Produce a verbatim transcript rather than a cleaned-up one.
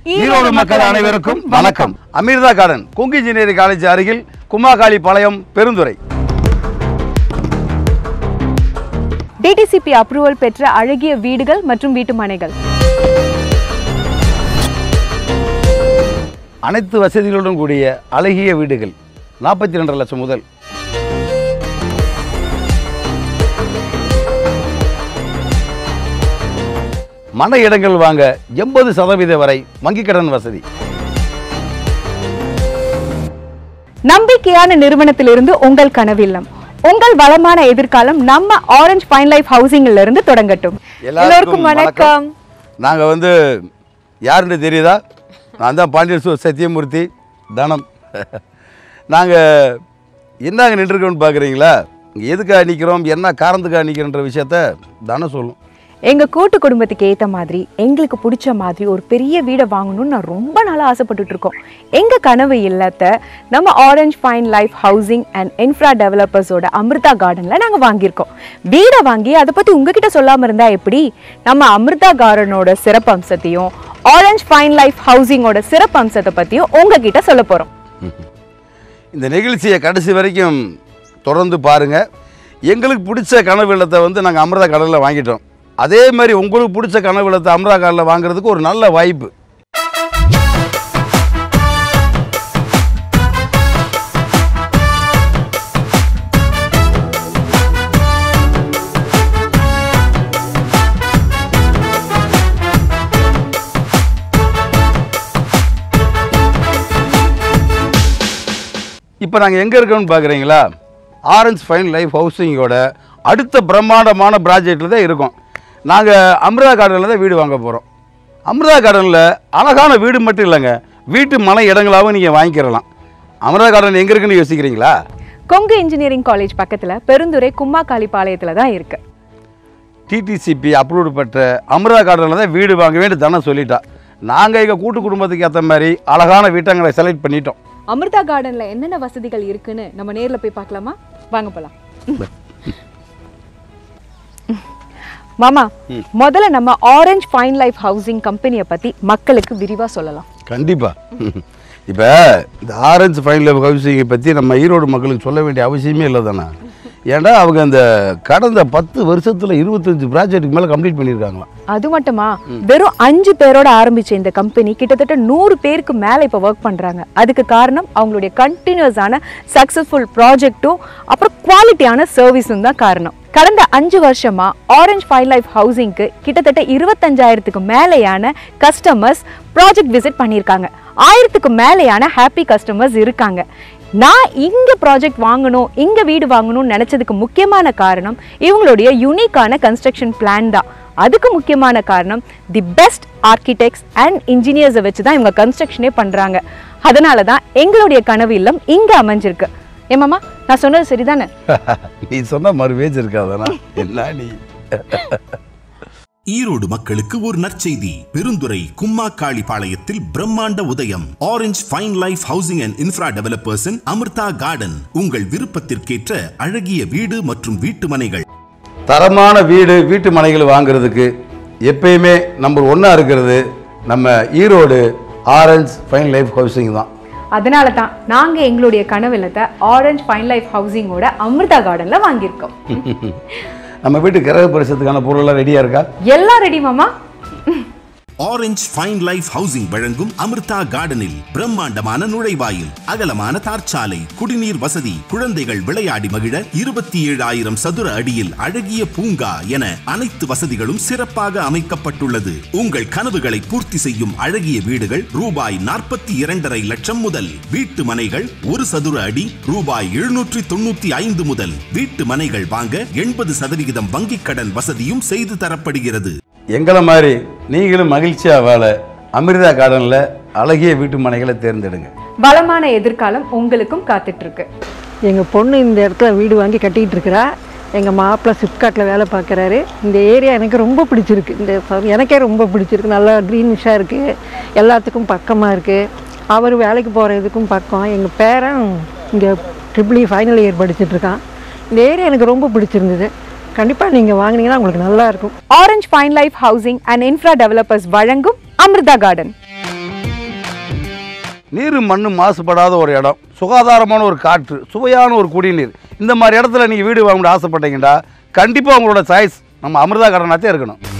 ஈரோடு மக்கள் அனைவருக்கும் வணக்கம். Amritha garden Kongu engineering college அருகில் Kummakali Palayam Perundurai. D T C P approval பெற்ற அழகிய வீடுகள் மற்றும் வீட்டு மனைகள், அனைத்து வசதிகளுடன் கூடிய அழகிய வீடுகள் நாற்பத்தி ரெண்டு லட்சம் முதல். மன இடங்கள் வாங்க எண்பது சதவீதம் வரை வங்கி கடன் வசதி. நம்பிக்கையான நிறுவனத்திலிருந்து உங்கள் கனவில்லம், உங்கள் வளமான எதிர்காலம் நம்ம ஆரஞ்ச் ஃபைன் லைஃப் ஹவுசிங்ல இருந்து தொடங்கட்டும். எல்லோருக்கும் வணக்கம். நாங்க வந்து யாருன்னு தெரியுதா? நான் தான் பாண்டியர் சத்தியமூர்த்தி தனம். நாங்க என்னங்க நின்றுருக்கோம்னு பார்க்குறீங்களா? எதுக்காக நிற்கிறோம், என்ன காரணத்துக்காக நிற்கிறோன்ற விஷயத்த தனம் சொல்லும். எங்க கூட்டு குடும்பத்துக்கு ஏற்ற மாதிரி எங்களுக்கு பிடிச்ச மாதிரி ஒரு பெரிய வீடை வாங்கணும்னு நான் ரொம்ப நாளாக ஆசைப்பட்டுட்டு இருக்கோம். எங்க கனவு இல்லத்தை நம்ம orange fine life housing and infra டெவலப்பர்ஸோட அமிர்தா கார்டன்ல நாங்க வாங்கியிருக்கோம். வீடை வாங்கி அதை பத்தி உங்ககிட்ட சொல்லாம இருந்தா எப்படி? நம்ம அமிர்தா கார்டனோட சிறப்பம்சத்தையும் ஆரஞ்ச் ஃபைன் லைஃப் ஹவுசிங்கோட சிறப்பம்சத்தை பத்தியும் உங்ககிட்ட சொல்ல போறோம். இந்த நிகழ்ச்சியை கடைசி வரைக்கும் தொடர்ந்து பாருங்க. எங்களுக்கு பிடிச்ச கனவு இல்லத்தை வந்து நாங்கள் அமிர்தா கார்டனில் வாங்கிட்டோம். அதே மாதிரி உங்களுக்கு பிடிச்ச கனவு இல்லத்தை அமிர்தா கார்டனில் வாங்குறதுக்கு ஒரு நல்ல வாய்ப்பு. இப்போ நாங்கள் எங்கே இருக்கோம்னு பார்க்குறீங்களா? ஆரஞ்ச் ஃபைன் லைஃப் ஹவுசிங்கோட அடுத்த பிரம்மாண்டமான ப்ராஜெக்டில் தான் இருக்கோம். நாங்கள் அமிர்தா கார்டனில் தான் வீடு வாங்க போகிறோம். அமிர்தா கார்டனில் அழகான வீடு மட்டும் இல்லைங்க, வீட்டு மனை இடங்களாகவும் நீங்கள் வாங்கிக்கிறலாம். அமிர்தா கார்டன் எங்கே இருக்குன்னு யோசிக்கிறீங்களா? கொங்கு இன்ஜினியரிங் காலேஜ் பக்கத்தில் பெருந்துறை கும்மாகாளி பாளையத்தில் தான் இருக்கு. T T C P approve பெற்ற அமிர்தா கார்டனில் தான் வீடு வாங்க வேண்டிய தானே சொல்லிட்டா. நாங்கள் எங்கள் கூட்டு குடும்பத்துக்கு ஏற்ற மாதிரி அழகான வீட்டங்களை செலக்ட் பண்ணிட்டோம். அமிர்தா கார்டன்ல என்னென்ன வசதிகள் இருக்குன்னு நம்ம நேர்ல போய் பார்க்கலாமா? வாங்க போலாம். மாமா, முதல்ல நம்ம ஆரஞ்ச் ஃபைன் லைஃப் ஹவுசிங் கம்பெனியை பத்தி மக்களுக்கு விரிவா சொல்லலாம். கண்டிப்பா. இப்போ இந்த ஆரஞ்ச் ஃபைன் லைஃப் ஹவுசிங்கை பற்றி நம்ம ஈரோடு மக்களுக்கு சொல்ல வேண்டிய அவசியமே இல்லை தானே. ஏன்னா அவங்க அந்த கடந்த பத்து வருஷத்துல இருபத்தஞ்சு ப்ராஜெக்ட்டுக்கு மேலே கம்ப்ளீட் பண்ணியிருக்காங்களா. அது மட்டுமா, வெறும் அஞ்சு பேரோட ஆரம்பிச்ச இந்த கம்பெனி கிட்டத்தட்ட நூறு பேருக்கு மேலே இப்போ ஒர்க் பண்றாங்க. அதுக்கு காரணம் அவங்களுடைய கண்டினியூஸான சக்சஸ்ஃபுல் ப்ராஜெக்டும் அப்புறம் குவாலிட்டியான சர்வீஸும் தான் காரணம். கடந்த அஞ்சு வருஷமா ஆரஞ்ச் ஃபைன் லைஃப் ஹவுசிங்க்கு கிட்டத்தட்ட இருபத்தஞ்சாயிரத்துக்கு மேலேயான கஸ்டமர்ஸ் ப்ராஜெக்ட் விசிட் பண்ணியிருக்காங்க. ஆயிரத்துக்கு மேலேயான ஹாப்பி கஸ்டமர்ஸ் இருக்காங்க. நான் இங்க ப்ராஜெக்ட் வாங்கணும், இங்க வீடு வாங்கணும்னு நினைச்சதுக்கு முக்கியமான காரணம் இவங்களுடைய யூனிக்கான கன்ஸ்ட்ரக்ஷன் பிளான் தான். அதுக்கு முக்கியமான காரணம் தி பெஸ்ட் ஆர்கிடெக்ட்ஸ் அண்ட் இன்ஜினியர்ஸை வச்சு தான் இவங்க கன்ஸ்ட்ரக்ஷனே பண்றாங்க. அதனால தான் எங்களுடைய கனவு இல்லம் இங்க அமைஞ்சிருக்கு. ஏமாமா, நான் சொன்னது சரிதானே? நீ சொன்ன மறுவேஜ் இருக்காதானா? என்ன நீ? ஈரோடு மக்களுக்கு ஒரு நற்செய்தி. பெருந்துறை கும்மாகாளி பாளையத்தில் பிரம்மாண்ட உதயம். Orange fine life housing and infra developers Amritha garden. உங்கள் விருப்பத்திற்கேற்ற அழகிய வீடு மற்றும் வீட்டு மனைகள், தரமான வீடு வீட்டு மனைகள் வாங்குறதுக்கு எப்பயுமே நம்பர் ஒன்னா இருக்கிறது நம்ம Erode orange fine life housing தான். அதனால தான் நாங்க எங்களுடைய கனவு இல்லத்தை ஆரஞ்ச் ஃபைன் லைஃப் ஹவுசிங்கோட அமிர்தா கார்டன்ல வாங்கியிருக்கோம். நம்ம வீட்டு கிரக பரிசத்துக்கான பொருளெல்லாம் ரெடியா இருக்கா? எல்லாம் ரெடி மாமா. ஆரஞ்ச் ஃபைன் லைஃப் ஹவுசிங் வழங்கும் அமிர்தா கார்டனில் பிரம்மாண்டமான நுழைவாயில், அகலமான தார்ச்சாலை, குடிநீர் வசதி, குழந்தைகள் விளையாடி மகிழ இருபத்தி ஏழாயிரம் சதுர அடியில் அழகிய பூங்கா என அனைத்து வசதிகளும் சிறப்பாக அமைக்கப்பட்டுள்ளது. உங்கள் கனவுகளை பூர்த்தி செய்யும் அழகிய வீடுகள் ரூபாய் நாற்பத்தி இரண்டரை லட்சம் முதல், வீட்டு மனைகள் ஒரு சதுர அடி ரூபாய் எழுநூற்றி தொண்ணூத்தி ஐந்து முதல். வீட்டு மனைகள் வாங்க எண்பது சதவிகிதம் வங்கிக் கடன் வசதியும் செய்து தரப்படுகிறது. எங்களை மாதிரி நீங்களும் மகிழ்ச்சியா வாழ அமிர்தா கார்டன்ல அழகிய வீட்டு மனைகளை தேர்ந்தெடுங்க. பலமான எதிர்காலம் உங்களுக்கும் காத்துட்டு இருக்கு. எங்கள் பொண்ணு இந்த இடத்துல வீடு வாங்கி கட்டிகிட்டு இருக்கிறா. எங்கள் மாப்பிள்ளை ஃப்ளிப்கார்ட்டில் வேலை பார்க்குறாரு. இந்த ஏரியா எனக்கு ரொம்ப பிடிச்சிருக்கு. இந்த எனக்கே ரொம்ப பிடிச்சிருக்கு. நல்லா க்ரீனிஷாக இருக்குது, எல்லாத்துக்கும் பக்கமாக இருக்குது. அவர் வேலைக்கு போகிறதுக்கும் பக்கம். எங்கள் பேரன் இங்கே ட்ரிபிள் இ ஃபைனல் இயர் படிச்சுட்ருக்கான். இந்த ஏரியா எனக்கு ரொம்ப பிடிச்சிருந்தது. கண்டிப்பாக நீங்கள் வாங்கினீங்கன்னா உங்களுக்கு நல்லா இருக்கும். Orange fine life housing and infra developers வழங்கும் அமிர்தா கார்டன். நீர் மண் மாசுபடாத ஒரு இடம், சுகாதாரமான ஒரு காற்று, சுவையான ஒரு குடிநீர், இந்த மாதிரி இடத்துல நீங்கள் வீடு வாங்கணும்னு ஆசைப்பட்டீங்கன்னா கண்டிப்பாக உங்களோட சாய்ஸ் நம்ம அமிர்தா கார்டனாக தான் இருக்கணும்.